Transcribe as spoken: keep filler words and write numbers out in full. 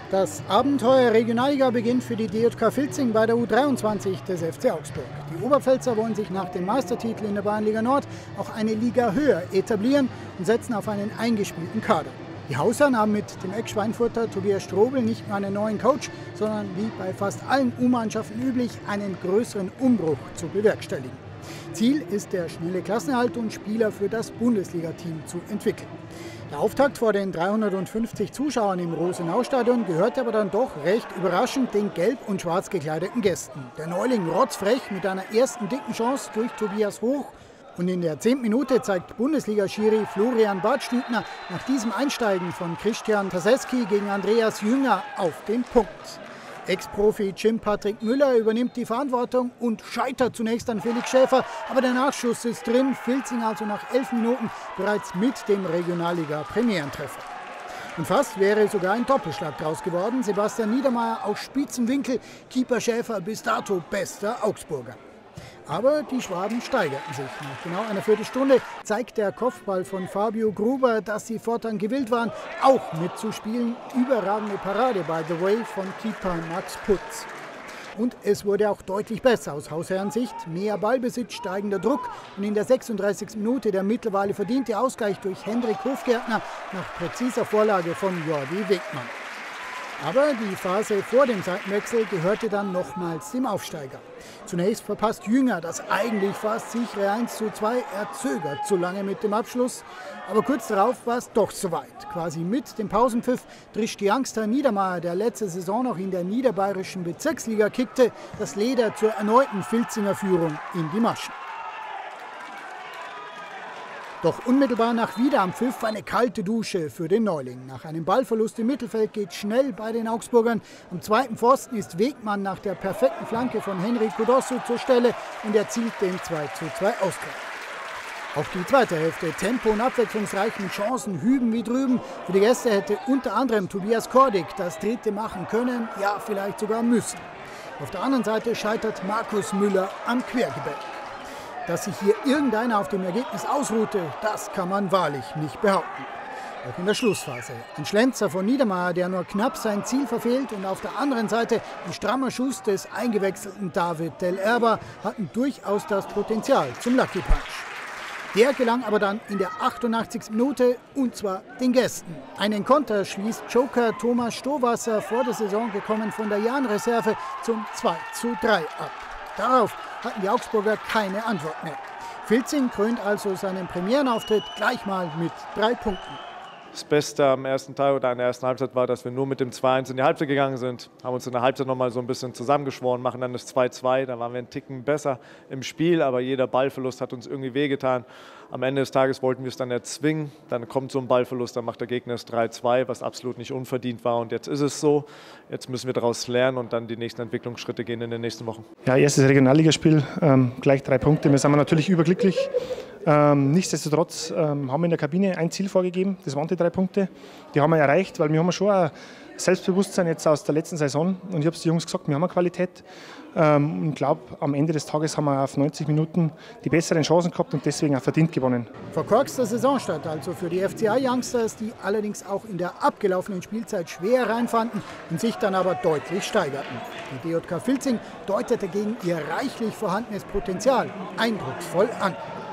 Das Abenteuer Regionalliga beginnt für die D J K Vilzing bei der U dreiundzwanzig des F C Augsburg. Die Oberpfälzer wollen sich nach dem Meistertitel in der Bayernliga Nord auch eine Liga höher etablieren und setzen auf einen eingespielten Kader. Die Hausherren haben mit dem Ex-Schweinfurter Tobias Strobel nicht nur einen neuen Coach, sondern wie bei fast allen U-Mannschaften üblich, einen größeren Umbruch zu bewerkstelligen. Ziel ist der schnelle Klassenerhalt und Spieler für das Bundesliga-Team zu entwickeln. Der Auftakt vor den dreihundertfünfzig Zuschauern im Rosenau-Stadion gehörte aber dann doch recht überraschend den gelb und schwarz gekleideten Gästen. Der Neuling rotzfrech mit einer ersten dicken Chance durch Tobias Hoch. Und in der zehnten Minute zeigt Bundesliga-Schiri Florian Badstübner nach diesem Einsteigen von Christian Taseski gegen Andreas Jünger auf den Punkt. Ex-Profi Jim Patrick Müller übernimmt die Verantwortung und scheitert zunächst an Felix Schäfer, aber der Nachschuss ist drin, Vilzing also nach elf Minuten bereits mit dem Regionalliga-Premierentreffer. Und fast wäre sogar ein Doppelschlag draus geworden. Sebastian Niedermayer aus Spitzenwinkel, Keeper Schäfer bis dato bester Augsburger. Aber die Schwaben steigerten sich. Nach genau einer Viertelstunde zeigt der Kopfball von Fabio Gruber, dass sie fortan gewillt waren, auch mitzuspielen. Überragende Parade, by the way, von Keeper Max Putz. Und es wurde auch deutlich besser aus Hausherrensicht. Mehr Ballbesitz, steigender Druck und in der sechsunddreißigsten Minute der mittlerweile verdiente Ausgleich durch Hendrik Hofgärtner nach präziser Vorlage von Jordi Wegmann. Aber die Phase vor dem Seitenwechsel gehörte dann nochmals dem Aufsteiger. Zunächst verpasst Jünger das eigentlich fast sichere eins zu zwei, er zögert zu lange mit dem Abschluss. Aber kurz darauf war es doch soweit. Quasi mit dem Pausenpfiff drischt die Youngster Niedermayer, der letzte Saison noch in der niederbayerischen Bezirksliga kickte, das Leder zur erneuten Vilzinger Führung in die Maschen. Doch unmittelbar nach wieder am Pfiff eine kalte Dusche für den Neuling. Nach einem Ballverlust im Mittelfeld geht schnell bei den Augsburgern. Am zweiten Pfosten ist Wegmann nach der perfekten Flanke von Henry Codossu zur Stelle und erzielt den zwei zu zwei Ausgleich. Auch die zweite Hälfte, Tempo und abwechslungsreich mit Chancen hüben wie drüben. Für die Gäste hätte unter anderem Tobias Kordig das dritte machen können, ja vielleicht sogar müssen. Auf der anderen Seite scheitert Markus Müller am Quergebet. Dass sich hier irgendeiner auf dem Ergebnis ausruhte, das kann man wahrlich nicht behaupten. Auch in der Schlussphase. Ein Schlenzer von Niedermayer, der nur knapp sein Ziel verfehlt, und auf der anderen Seite ein strammer Schuss des eingewechselten David Del Erba hatten durchaus das Potenzial zum Lucky Punch. Der gelang aber dann in der achtundachtzigsten Minute, und zwar den Gästen. Einen Konter schließt Joker Thomas Stowasser, vor der Saison gekommen von der Jahn-Reserve, zum zwei zu drei ab. Darauf hatten die Augsburger keine Antwort mehr. Vilzing krönt also seinen Premierenauftritt gleich mal mit drei Punkten. Das Beste am ersten Teil oder in der ersten Halbzeit war, dass wir nur mit dem zwei eins in die Halbzeit gegangen sind, haben uns in der Halbzeit noch mal so ein bisschen zusammengeschworen, machen dann das zwei zwei, da waren wir einen Ticken besser im Spiel, aber jeder Ballverlust hat uns irgendwie wehgetan. Am Ende des Tages wollten wir es dann erzwingen, dann kommt so ein Ballverlust, dann macht der Gegner das drei zwei, was absolut nicht unverdient war, und jetzt ist es so. Jetzt müssen wir daraus lernen und dann die nächsten Entwicklungsschritte gehen in den nächsten Wochen. Ja, erstes Regionalligaspiel, ähm, gleich drei Punkte, wir sind natürlich überglücklich. Ähm, nichtsdestotrotz ähm, haben wir in der Kabine ein Ziel vorgegeben, das waren die drei Punkte. Die haben wir erreicht, weil wir haben schon ein Selbstbewusstsein jetzt aus der letzten Saison, und ich habe es den Jungs gesagt, wir haben eine Qualität. Ähm, und ich glaube, am Ende des Tages haben wir auf neunzig Minuten die besseren Chancen gehabt und deswegen auch verdient gewonnen. Verkorkster Saisonstart also für die F C A-Youngsters, die allerdings auch in der abgelaufenen Spielzeit schwer reinfanden und sich dann aber deutlich steigerten. Die D J K Vilzing deutet dagegen ihr reichlich vorhandenes Potenzial eindrucksvoll an.